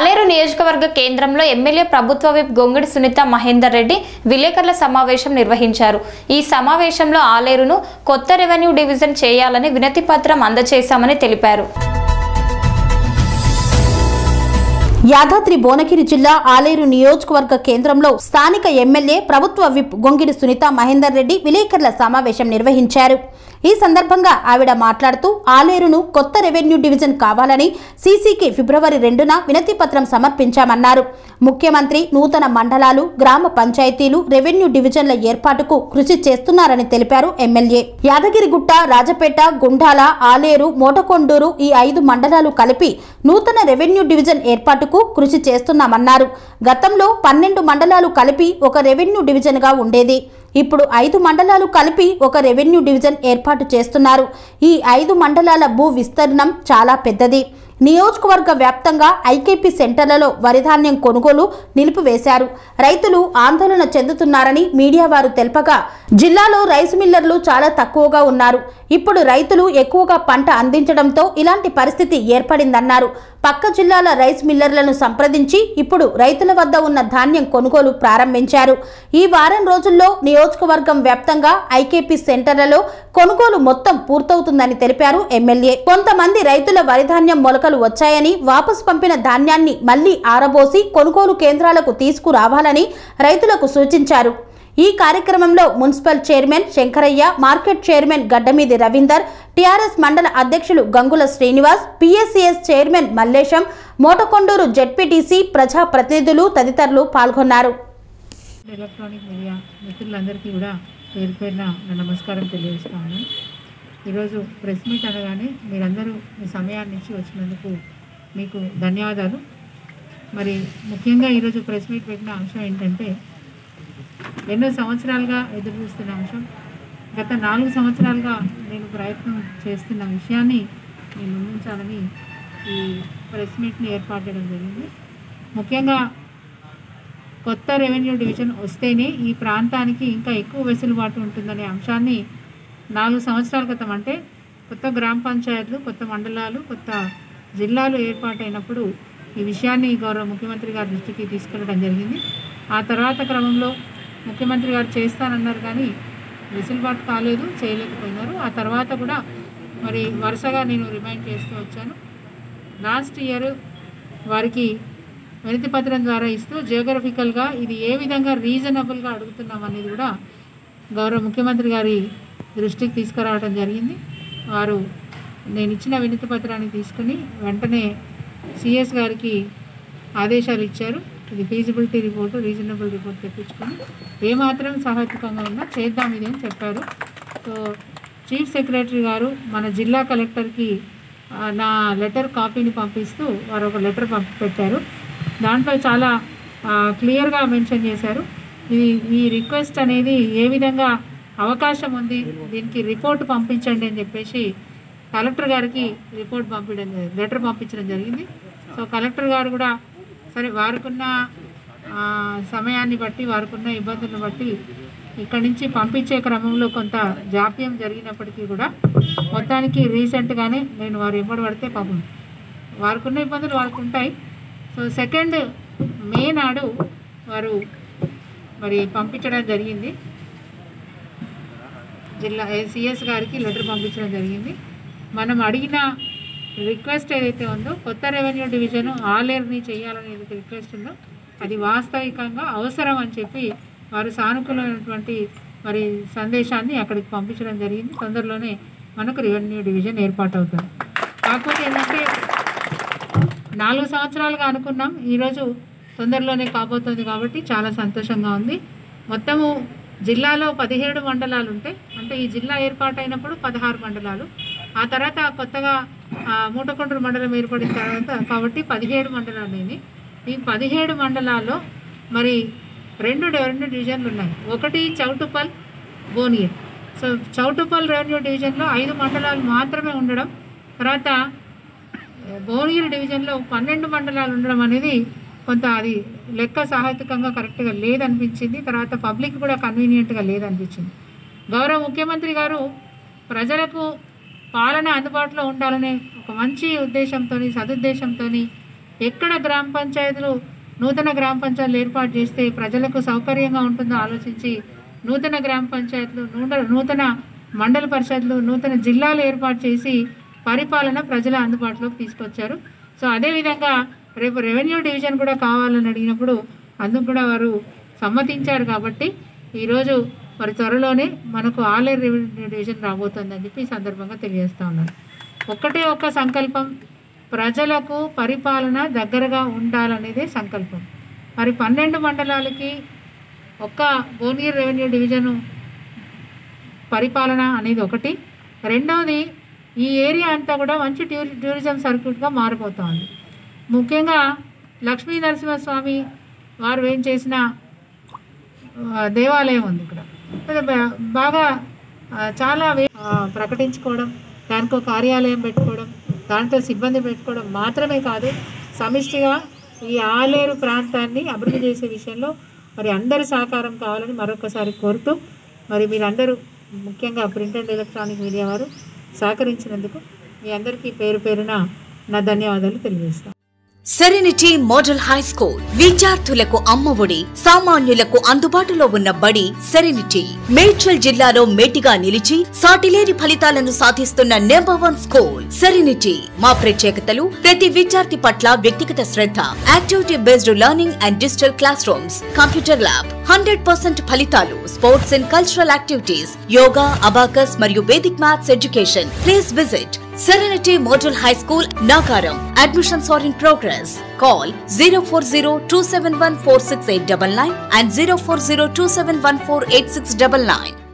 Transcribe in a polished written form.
ఆలేరు నియోజకవర్గ కేంద్రంలో ఎమ్మెల్యే ప్రభుత్వ విప్ గొంగిడి సునీత మహేందర్ రెడ్డి విలేకరుల సమావేశం నిర్వహించారు। ఈ సమావేశంలో ఆలేరును కొత్త రెవెన్యూ డివిజన్ చేయాలని వినతి పత్రం అందజేశామని తెలిపారు। యాదాద్రి భువనగిరి జిల్లా ఆలేరు నియోజకవర్గ కేంద్రంలో స్థానిక ఎమ్మెల్యే ప్రభుత్వ విప్ గొంగిడి సునీత మహేందర్ రెడ్డి విలేకరుల సమావేశం నిర్వహించారు। ఈ సందర్భంగా ఆవిడ మాట్లాడుతూ ఆలేరును కొత్త రెవెన్యూ డివిజన్ కావాలని సీసీకి ఫిబ్రవరి 2న వినతి పత్రం సమర్పించామన్నారు। ముఖ్యమంత్రి నూతన మండలాలు, గ్రామ పంచాయతీలు, రెవెన్యూ డివిజన్ల ఏర్పాటుకు కృషి చేస్తున్నారని తెలిపారు ఎమ్మెల్యే। యాదగిరిగుట్ట, రాజపేట, గుండాల, ఆలేరు, మోటకొండూరు ఈ 5 మండలాలు కలిపి నూతన రెవెన్యూ డివిజన్ ఏర్పాటుకు కృషి చేస్తున్నామన్నారు। గతంలో 12 మండలాలు కలిపి ఒక రెవెన్యూ డివిజన్ గా ఉండేది। ఇప్పుడు 5 మండలాలు కలిపి ఒక రెవెన్యూ డివిజన్ ఏర్పాటు చేస్తున్నారు। ఈ 5 మండలాల భూ విస్తీర్ణం చాలా పెద్దది। నియోజకవర్గ వ్యాప్తంగా ఐకేపీ సెంటర్లలో వరిధాన్యం కొనుగోలు నిలిపివేశారు। రైతులు ఆందోళన చెందుతున్నారని మీడియా వారు తెలపగా జిల్లాలో రైస్ మిల్లర్లు చాలా తక్కువగా ఉన్నారు। ఇప్పుడు రైతులు ఎక్కువగా పంట అందించడంతో ఇలాంటి పరిస్థితి ఏర్పడిందన్నారు। పక్క జిల్లాల రైస్ మిల్లర్లను సంప్రదించి ఇప్పుడు రైతుల వద్ద ఉన్న ధాన్యం కొనుగోలు ప్రారంభించారు। ఈ వారం రోజుల్లో నియోజకవర్గం వ్యాప్తంగా ఐకేపీ సెంటర్లలో కొనుగోలు మొత్తం పూర్తవుతుందని తెలిపారు ఎమ్మెల్యే। కొంతమంది రైతుల వరిధాన్యం మొలకలు వచ్చాయని వాపసు పంపిన ధాన్యాన్ని మళ్లీ ఆరబోసి కొనుగోలు కేంద్రాలకు తీసుకురావాలని రైతులకు సూచించారు। ఈ కార్యక్రమంలో municipal chairman Shankaraiah, market chairman Gaddamidi Ravinder, TRS మండల అధ్యక్షులు Gangula Srinivas, PSCS chairman Mallesham, Motakondur ZPTC ప్రజాప్రతినిధులు తదితరులు పాల్గొన్నారు। ఎలక్ట్రానిక్ మీడియా మిత్రులందరికీ కూడా పేరు పేరున నమస్కారం తెలియజేస్తాను। ఈరోజు ప్రెస్ మీట్ అనగానే మీరందరూ మీ సమయాన్ని ఇచ్చి వచ్చినందుకు మీకు ధన్యవాదాలు। మరి ముఖ్యంగా ఈరోజు ప్రెస్ మీట్ పెట్టిన అంశం ఏంటంటే ఎన్నో సంవత్సరాలుగా ఎదురు చూస్తున్న అంశం, గత 4 సంవత్సరాలుగా నేను ప్రయత్నం చేస్తున్న విషయాన్ని నేను ముందుంచాలని ఈ ప్రెస్ మీట్ని ఏర్పాటు చేయడం జరిగింది। ముఖ్యంగా కొత్త రెవెన్యూ డివిజన్ వస్తేనే ఈ ప్రాంతానికి ఇంకా ఎక్కువ వెసులుబాటు ఉంటుందనే అంశాన్ని 4 సంవత్సరాల క్రితం, అంటే కొత్త గ్రామ పంచాయతీలు, కొత్త మండలాలు, కొత్త జిల్లాలు ఏర్పాటైనప్పుడు ఈ విషయాన్ని గౌరవ ముఖ్యమంత్రి గారి దృష్టికి తీసుకెళ్ళడం జరిగింది। ఆ తర్వాత క్రమంలో ముఖ్యమంత్రి గారు చేస్తానన్నారు కానీ వెసులుబాటు కాలేదు, చేయలేకపోయినారు। ఆ తర్వాత కూడా మరి వరుసగా నేను రిమైండ్ చేస్తూ వచ్చాను। లాస్ట్ ఇయర్ వారికి వినతి పత్రం ద్వారా ఇస్తూ జియోగ్రఫికల్గా ఇది ఏ విధంగా రీజనబుల్గా అడుగుతున్నాం అనేది కూడా గౌరవ ముఖ్యమంత్రి గారి దృష్టికి తీసుకురావడం జరిగింది। వారు నేను ఇచ్చిన వినతి పత్రాన్ని తీసుకుని వెంటనే సిఎస్ గారికి ఆదేశాలు ఇచ్చారు। ఇది ఫీజిబిలిటీ రిపోర్టు, రీజనబుల్ రిపోర్ట్ తెప్పించుకొని ఏమాత్రం సహాయకంగా ఉన్నా చేద్దాం ఇది అని చెప్పారు। సో చీఫ్ సెక్రటరీ గారు మన జిల్లా కలెక్టర్కి నా లెటర్ కాపీని పంపిస్తూ వారు ఒక లెటర్ పెట్టారు। దాంట్లో చాలా క్లియర్గా మెన్షన్ చేశారు ఈ రిక్వెస్ట్ అనేది ఏ విధంగా అవకాశం ఉంది, దీనికి రిపోర్ట్ పంపించండి అని చెప్పేసి కలెక్టర్ గారికి లెటర్ పంపించడం జరిగింది। సో కలెక్టర్ గారు కూడా సరే వారికున్న సమయాన్ని బట్టి, వారికున్న ఇబ్బందులను బట్టి ఇక్కడి నుంచి పంపించే క్రమంలో కొంత జాప్యం జరిగినప్పటికీ కూడా మొత్తానికి రీసెంట్గానే నేను వారు ఇవ్వడం పడితే పాపం వారికున్న ఇబ్బందులు వారికి ఉంటాయి। సో 2 మే నాడు వారు మరి పంపించడం జరిగింది, జిల్లా సిఎస్ గారికి లెటర్ పంపించడం జరిగింది। మనం అడిగిన రిక్వెస్ట్ ఏదైతే ఉందో కొత్త రెవెన్యూ డివిజన్ ఆలేరుని చేయాలని ఏదైతే రిక్వెస్ట్ ఉందో అది వాస్తవికంగా అవసరం అని చెప్పి వారు సానుకూలమైనటువంటి మరి సందేశాన్ని అక్కడికి పంపించడం జరిగింది। తొందరలోనే మనకు రెవెన్యూ డివిజన్ ఏర్పాటు అవుతుంది। కాకపోతే ఏంటంటే 4 సంవత్సరాలుగా అనుకున్నాం, ఈరోజు తొందరలోనే కాబోతుంది కాబట్టి చాలా సంతోషంగా ఉంది। మొత్తము జిల్లాలో 17 మండలాలు ఉంటాయి, అంటే ఈ జిల్లా ఏర్పాటైనప్పుడు 16 మండలాలు, ఆ తర్వాత కొత్తగా మూటకొండూరు మండలం ఏర్పడిన తర్వాత కాబట్టి 17 మండలాలు అయినాయి। ఈ 17 మండలాల్లో మరి 2 రెవెన్యూ డివిజన్లు ఉన్నాయి, ఒకటి చౌటుప్పల్, భువనగిరి। సో చౌటుప్పల్ రెవెన్యూ డివిజన్లో 5 మండలాలు మాత్రమే ఉండడం, తర్వాత భువనగిరి డివిజన్లో 12 మండలాలు ఉండడం అనేది కొంత అది లెక్క సాహిత్యకంగా కరెక్ట్గా లేదనిపించింది, తర్వాత పబ్లిక్ కూడా కన్వీనియంట్గా లేదనిపించింది। గౌరవ ముఖ్యమంత్రి గారు ప్రజలకు పాలన అందుబాటులో ఉండాలనే ఒక మంచి ఉద్దేశంతో, సదుద్దేశంతో ఎక్కడ గ్రామ పంచాయతీలు నూతన గ్రామ పంచాయతీలు ఏర్పాటు చేస్తే ప్రజలకు సౌకర్యంగా ఉంటుందో ఆలోచించి నూతన గ్రామ పంచాయతీలు, నూతన మండల పరిషత్లు, నూతన జిల్లాలు ఏర్పాటు చేసి పరిపాలన ప్రజల అందుబాటులోకి తీసుకొచ్చారు. సో అదేవిధంగా రేపు రెవెన్యూ డివిజన్ కూడా కావాలని అడిగినప్పుడు అందుకు కూడా వారు సమ్మతించారు. కాబట్టి ఈరోజు మరి త్వరలోనే మనకు ఆలేరు రెవెన్యూ డివిజన్ రాబోతుందని చెప్పి ఈ సందర్భంగా తెలియజేస్తూ ఉన్నారు. ఒక్కటే ఒక్క సంకల్పం, ప్రజలకు పరిపాలన దగ్గరగా ఉండాలనేదే సంకల్పం. మరి 12 మండలాలకి ఒక్క భువనగిరి రెవెన్యూ డివిజను పరిపాలన అనేది ఒకటి. రెండవది, ఈ ఏరియా అంతా కూడా మంచి టూరిజం సర్క్యూట్గా మారిపోతుంది. ముఖ్యంగా లక్ష్మీ నరసింహస్వామి వారు ఏం చేసిన దేవాలయం ఉంది ఇక్కడ, బాగా చాలా ప్రకటించుకోవడం, దానికో కార్యాలయం పెట్టుకోవడం, దాంట్లో సిబ్బంది పెట్టుకోవడం మాత్రమే కాదు, సమిష్టిగా ఈ ఆలేరు ప్రాంతాన్ని అభివృద్ధి చేసే విషయంలో మరి అందరి సహకారం కావాలని మరొకసారి కోరుతూ, మరి మీరందరూ ముఖ్యంగా ప్రింట్ అండ్ ఎలక్ట్రానిక్ మీడియా వారు సహకరించినందుకు మీ అందరికీ పేరు పేరున నా ధన్యవాదాలు తెలియజేస్తాను. సెరెనిటీ మోడల్ హై స్కూల్ విద్యార్థులకు అమ్మఒడి, సామాన్యులకు అందుబాటులో ఉన్న బడి సెరెనిటీ. మేడ్చల్ జిల్లాలో మేటిగా నిలిచి సాటిలేని ఫలితాలను సాధిస్తున్న #1 స్కూల్ సెరెనిటీ. మా ప్రత్యేకతలు ప్రతి విద్యార్థి పట్ల వ్యక్తిగత శ్రద్ధ, activity based learning and digital classrooms, computer lab, 100% ఫలితాలు, sports and cultural activities, yoga, abacus మరియు Vedic maths education. Please visit Serenity Model High School, Nagaram. Admissions are in progress. Call 040-271-46899 and 040-271-48699.